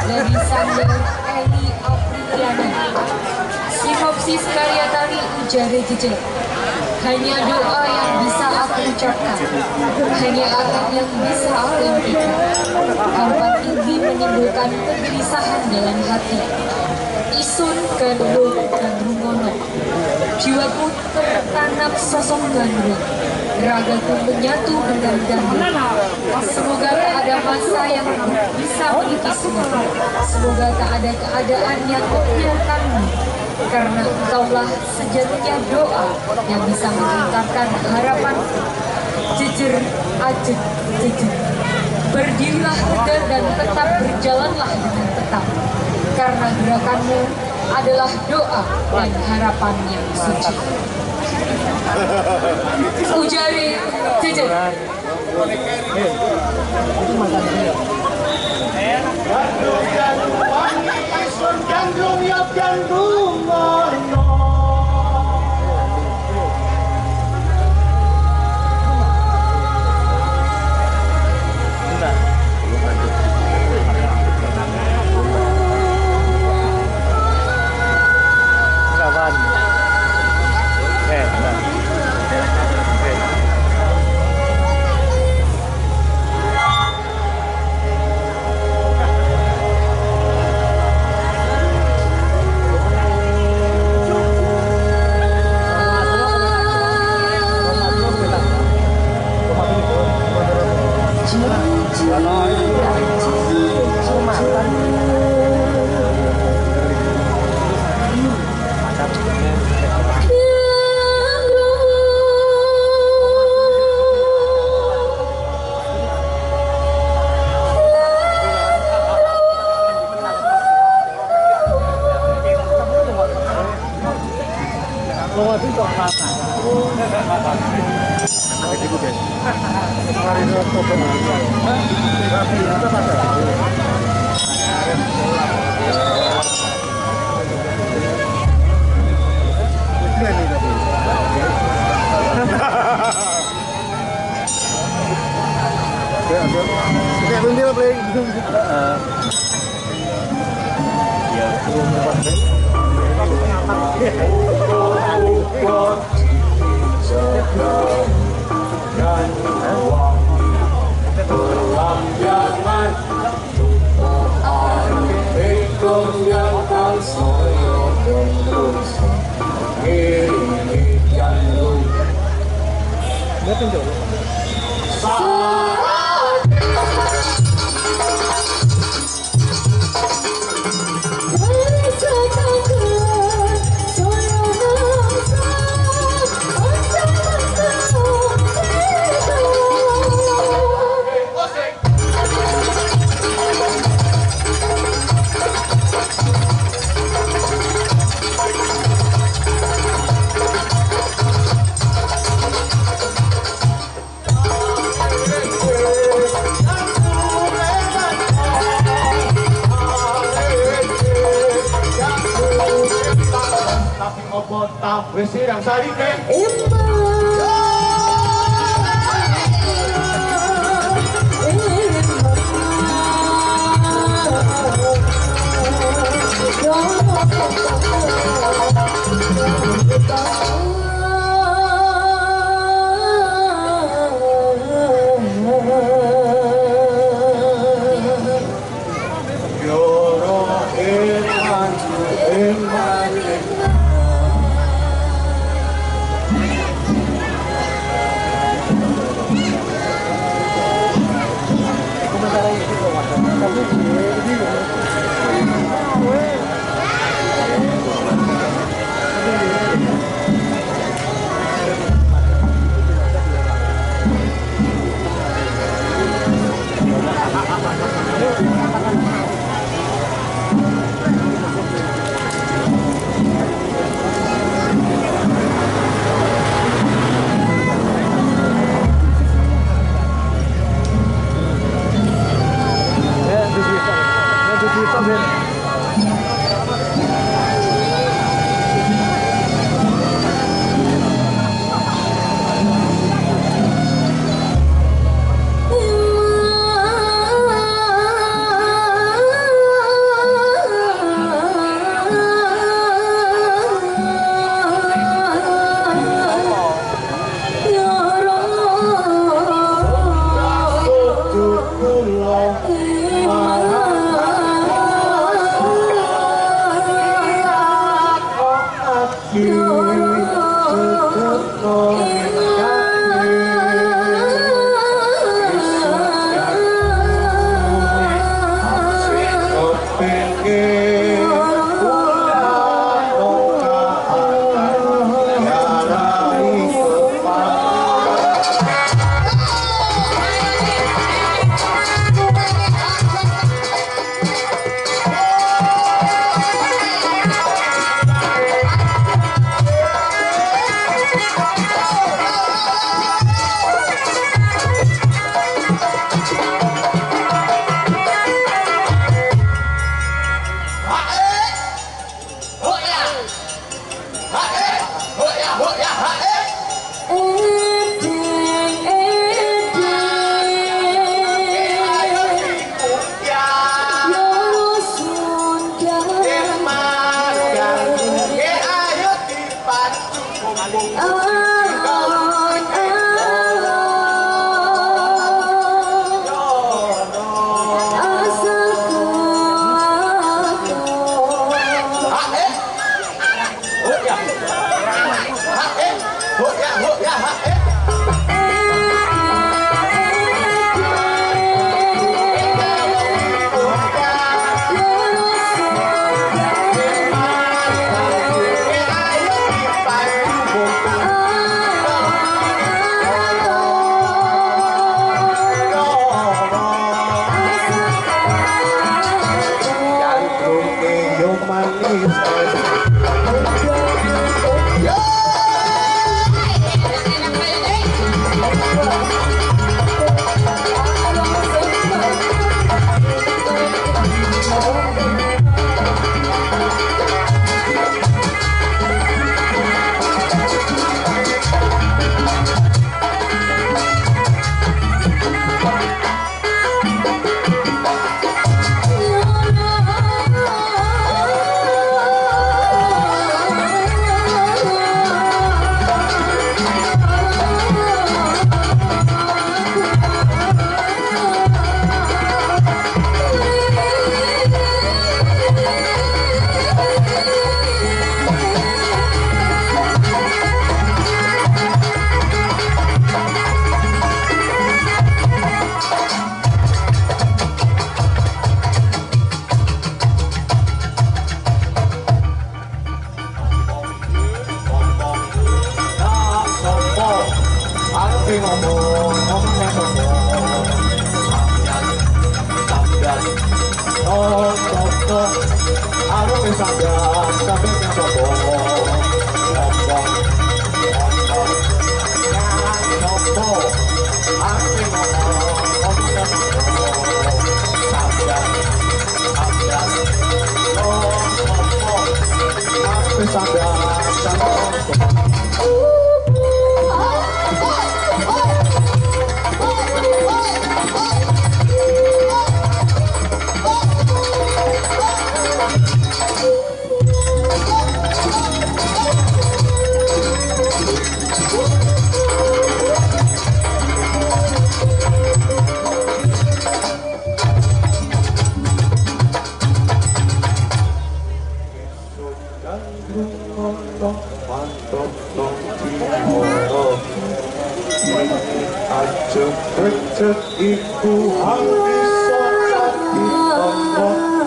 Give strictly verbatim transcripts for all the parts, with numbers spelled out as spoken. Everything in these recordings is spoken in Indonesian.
dari Sandra Eli Apriliana. Sinopsis karya tari Ujare Jejel. Hanya doa yang bisa aku ucapkan, hanya atap yang bisa aku impikan. Hampa tinggi menimbulkan kegelisahan dalam hati. Isun Gandrung Gandrung Mono. Jiwaku tertanam sosok gandrung, ragaku menyatu dengan gandrung. Semoga tak ada masa yang bisa menipismu. Semoga tak ada keadaan yang membiarkanmu. Karena engkaulah sejatinya doa yang bisa menghantarkan harapan. Jejer, ajeg, jejer. Berdirilah tegar dan tetap berjalanlah dengan tetap. Karena gerakanmu adalah doa dan harapan yang suci. Ujare Jejer. Gandrung ya gandrung mono. Wis sirang sarine Oh, sopo, aku bisa gak sampai ke sopo. Sopo, sopo, ya sopo, aku ngomong, ngomong ke sopo. Sampai, sampai, oh sopo, aku bisa gak sampai ke sopo. Cek iku habis sakit omong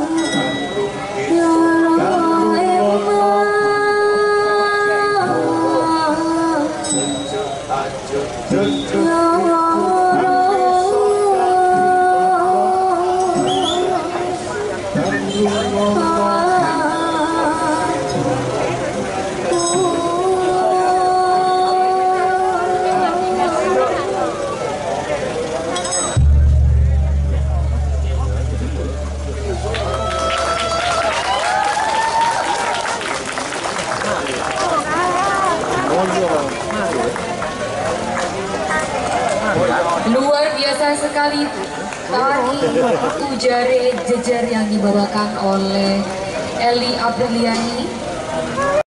luar biasa sekali tari ujare jejer yang dibawakan oleh Eli Apriliani.